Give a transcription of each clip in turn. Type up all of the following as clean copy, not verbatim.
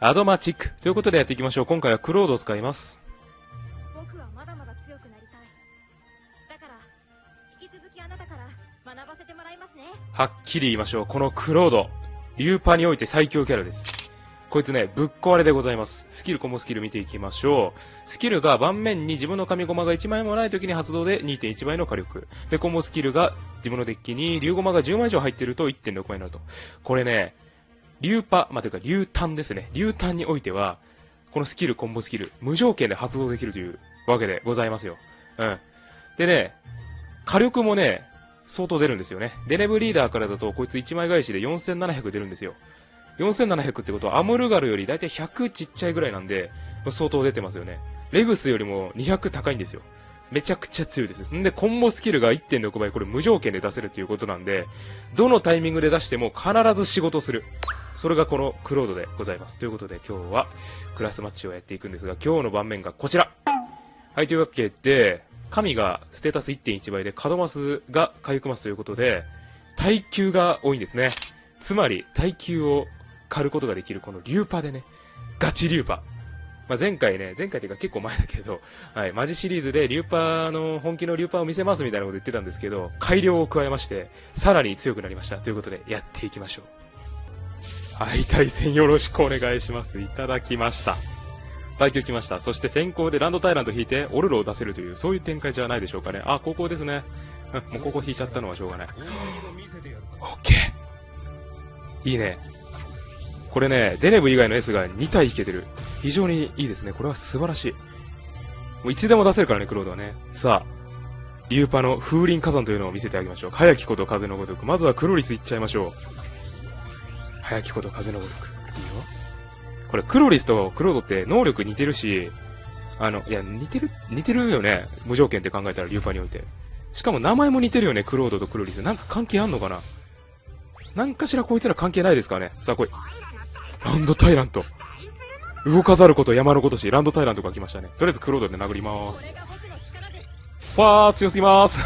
アドマチックということでやっていきましょう。今回はクロードを使います。 僕はまだまだ強くなりたい。だから引き続きあなたから学ばせてもらいますね。 はっきり言いましょう。このクロード、リューパにおいて最強キャラです。こいつね、ぶっ壊れでございます。スキル、コンボスキル見ていきましょう。スキルが盤面に自分の神駒が1枚もない時に発動で 2.1 倍の火力。で、コンボスキルが自分のデッキに竜駒が10枚以上入っていると 1.6 倍になると。これね、リューパ、というか、リュータンですね。リュータンにおいては、このスキル、コンボスキル、無条件で発動できるというわけでございますよ。うん。でね、火力もね、相当出るんですよね。デネブリーダーからだと、こいつ1枚返しで4700出るんですよ。4700ってことは、アムルガルよりだいたい100ちっちゃいぐらいなんで、相当出てますよね。レグスよりも200高いんですよ。めちゃくちゃ強いです。んで、コンボスキルが 1.6 倍、これ無条件で出せるということなんで、どのタイミングで出しても必ず仕事する。それがこのクロードでございます。ということで今日はクラスマッチをやっていくんですが、今日の盤面がこちら。はい、というわけで、神がステータス 1.1 倍で、カドマスが回復マスということで、耐久が多いんですね。つまり、耐久を狩ることができるこのリューパでね、ガチリューパ。前回っていうか結構前だけど、はい、マジシリーズでリューパーの、本気のリューパーを見せますみたいなこと言ってたんですけど、改良を加えまして、さらに強くなりました。ということで、やっていきましょう。はい、対戦よろしくお願いします。いただきました。耐久来ました。そして先行でランドタイランド引いて、オルロを出せるという、そういう展開じゃないでしょうかね。あ、高校ですね。もう高校引いちゃったのはしょうがない。オッケー。いいね。これね、デネブ以外の S が2体引けてる。非常にいいですね。これは素晴らしい。もういつでも出せるからね、クロードはね。さあ、リューパの風林火山というのを見せてあげましょう。早きこと風のごとく。まずはクロリスいっちゃいましょう。早きこと風のごとく。いいよ。これクロリスとクロードって能力似てるし、いや、似てるよね。無条件って考えたらリューパにおいて。しかも名前も似てるよね、クロードとクロリス。なんか関係あんのかな？なんかしらこいつら関係ないですかね。さあ来い。ランドタイラント。動かざること山のことし、ランドタイラントが来ましたね。とりあえずクロードで殴りまーす。わー、強すぎまーす。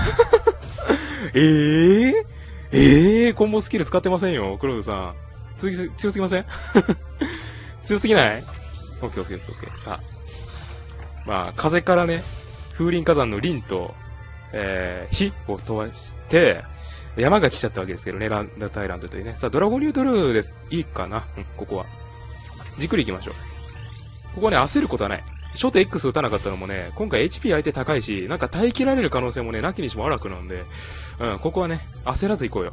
コンボスキル使ってませんよ、クロードさん。強すぎません？強すぎない？オッケーオッケーオッケー。さあ。風からね、風林火山の林と、火を飛ばして、山が来ちゃったわけですけどね、ランドタイラントというね。さあ、ドラゴンニュートルーです。いいかな？ここは。じっくり行きましょう。ここね、焦ることはない。初手 X 打たなかったのもね、今回 HP 相手高いし、なんか耐え切られる可能性もね、なきにしもあらくなんで、ここはね、焦らず行こうよ。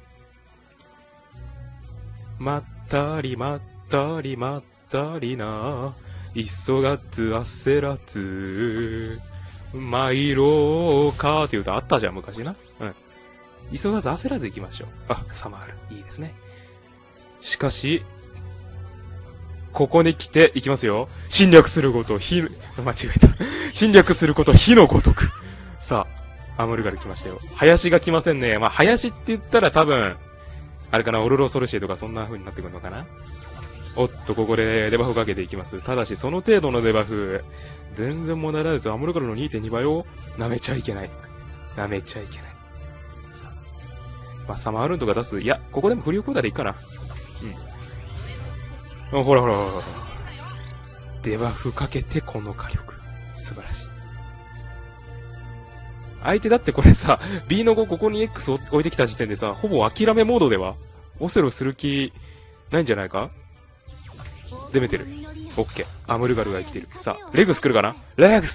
まったりまったりまったりな、急がず焦らず、参ろうかっていうとあったじゃん、昔な。急がず焦らず行きましょう。あ、サマール。いいですね。しかし、ここに来て、いきますよ。侵略すること、間違えた。侵略すること、火のごとく。さあ、アムルガル来ましたよ。林が来ませんね。林って言ったら多分、あれかな、オルロソルシエとかそんな風になってくるのかな。おっと、ここでデバフかけていきます。ただし、その程度のデバフ、全然問題ないですよ。アムルガルの 2.2 倍を舐めちゃいけない。舐めちゃいけない。さあ、サマールンとか出す。いや、ここでもフリーコーダーでいいかな。ほら。デバフかけてこの火力。素晴らしい。相手だってこれさ、B の5ここに X を置いてきた時点でさ、ほぼ諦めモードではオセロする気ないんじゃないか？出めてる。オッケー。アムルガルが生きてる。さあ、レグス来るかな？レグス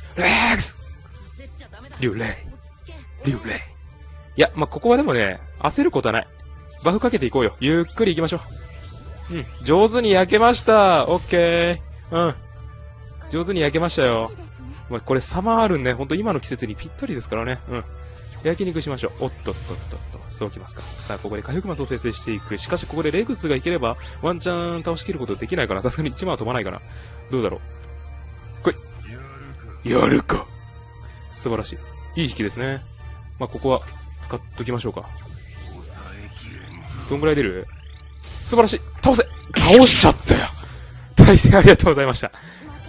リュウレイ。いや、ここはでもね、焦ることはない。バフかけていこうよ。ゆっくり行きましょう。上手に焼けました。オッケー。上手に焼けましたよ。これサマールンね、ほんと今の季節にぴったりですからね。焼肉しましょう。おっと。そうきますか。さあ、ここで火力マスを生成していく。しかし、ここでレグスがいければ、ワンチャン倒しきることできないから、さすがに1万は飛ばないかな。どうだろう。来い。やるか。素晴らしい。いい引きですね。ここは、使っときましょうか。どんぐらい出る？素晴らしい。倒しちゃったよ。対戦ありがとうございました。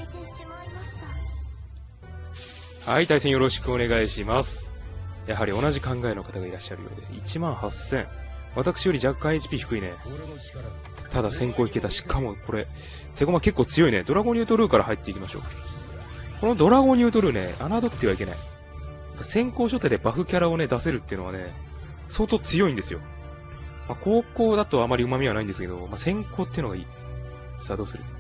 はい、対戦よろしくお願いします。やはり同じ考えの方がいらっしゃるようで、18000。私より若干 HP 低いね。 ただ先行いけた。しかもこれ、手駒結構強いね。ドラゴニュートルーから入っていきましょう。このドラゴニュートルーね、侮ってはいけない。先行初手でバフキャラをね、出せるっていうのはね、相当強いんですよ。まあ、後攻だとあまり旨味はないんですけど、まあ、先行っていうのがいい。さあどうする？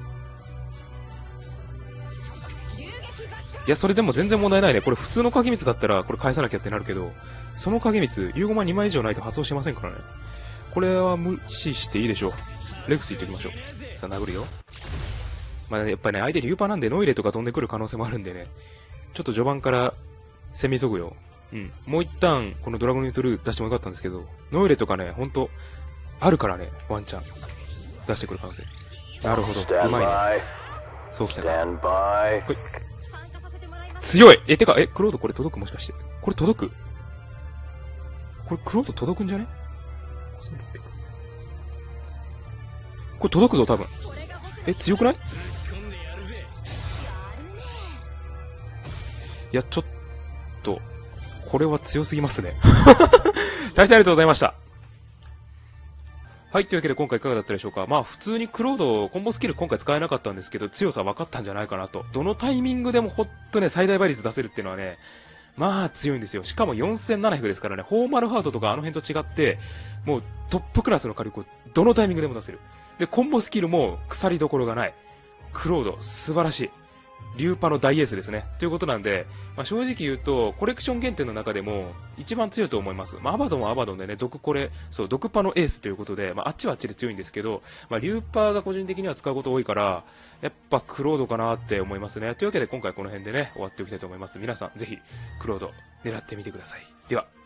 いや、それでも全然問題ないね。これ普通の影光だったらこれ返さなきゃってなるけど、その影光、竜駒2枚以上ないと発動しませんからね。これは無視していいでしょう。レクスいっておきましょう。さあ殴るよ。まあ、やっぱりね、相手リューパーなんでノイレとか飛んでくる可能性もあるんでね、ちょっと序盤から攻め急ぐよ。うん。もう一旦、このドラゴンニュートルー出してもよかったんですけど、ノイレとかね、ほんと、あるからね、ワンチャン。出してくる可能性。なるほど。うまいね。そうきたか。ほい。強いてか、クロードこれ届くもしかして。これ届く？これクロード届くんじゃね？これ届くぞ、多分。強くない？いや、ちょっと、これは強すぎますね。大変ありがとうございました。はい、というわけで今回いかがだったでしょうか。まあ普通にクロードコンボスキル今回使えなかったんですけど、強さ分かったんじゃないかなと。どのタイミングでもほんとね、最大倍率出せるっていうのはね、まあ強いんですよ。しかも4700ですからね、フォーマルハートとかあの辺と違って、もうトップクラスの火力をどのタイミングでも出せる。で、コンボスキルも腐りどころがない。クロード、素晴らしい。リューパの大エースですね。ということなんで、まあ、正直言うと、コレクション限定の中でも一番強いと思います。まあ、アバドンはアバドンでね、毒パのエースということで、まあ、あっちはあっちで強いんですけど、まあ、リューパーが個人的には使うこと多いから、やっぱクロードかなって思いますね。というわけで今回この辺でね、終わっておきたいと思います。皆さん、ぜひ、クロード狙ってみてください。では。